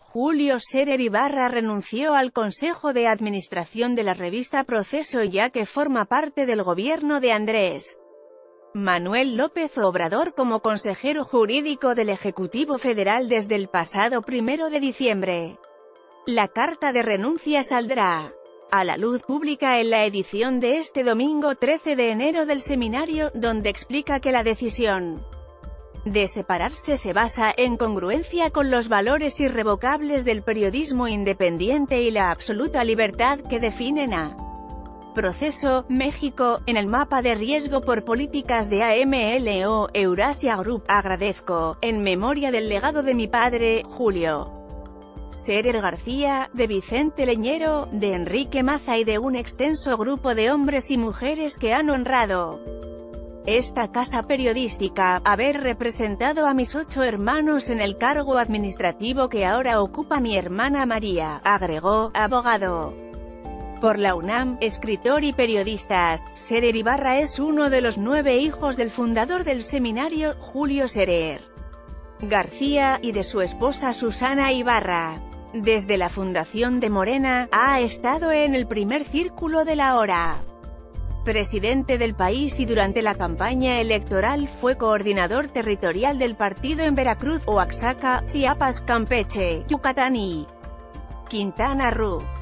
Julio Scherer Ibarra renunció al Consejo de Administración de la revista Proceso ya que forma parte del gobierno de Andrés Manuel López Obrador como consejero jurídico del Ejecutivo Federal desde el pasado 1 de diciembre. La carta de renuncia saldrá a la luz pública en la edición de este domingo 13 de enero del Seminario, donde explica que la decisión de separarse se basa en congruencia con los valores irrevocables del periodismo independiente y la absoluta libertad que definen a Proceso, México, en el mapa de riesgo por políticas de AMLO, Eurasia Group. Agradezco, en memoria del legado de mi padre, Julio Scherer García, de Vicente Leñero, de Enrique Maza y de un extenso grupo de hombres y mujeres que han honrado esta casa periodística, haber representado a mis 8 hermanos en el cargo administrativo que ahora ocupa mi hermana María, agregó. Abogado por la UNAM, escritor y periodistas, Scherer Ibarra es uno de los 9 hijos del fundador del seminario, Julio Scherer García, y de su esposa Susana Ibarra. Desde la fundación de Morena, ha estado en el primer círculo de la hora presidente del país y durante la campaña electoral fue coordinador territorial del partido en Veracruz, Oaxaca, Chiapas, Campeche, Yucatán y Quintana Roo.